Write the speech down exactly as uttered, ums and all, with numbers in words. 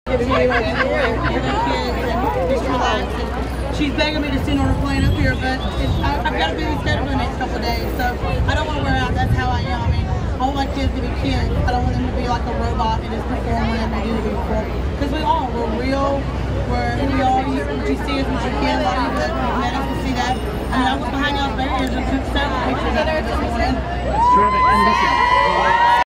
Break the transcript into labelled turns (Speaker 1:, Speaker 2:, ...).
Speaker 1: She's begging me to send on her plane up here, but it's, I, I've got a busy schedule the next couple of days, so I don't want to wear out. That's how I am. I mean, I want my kids to be kids. I don't want them to be like a robot and just perform whenever they do to perform. Because we are. We're real. We're who we are. You, what you see is what you can. A lot of you that met us will see that. I mean, I was behind y'all's barriers and took several pictures of it this morning.
Speaker 2: It's terrific. And listen,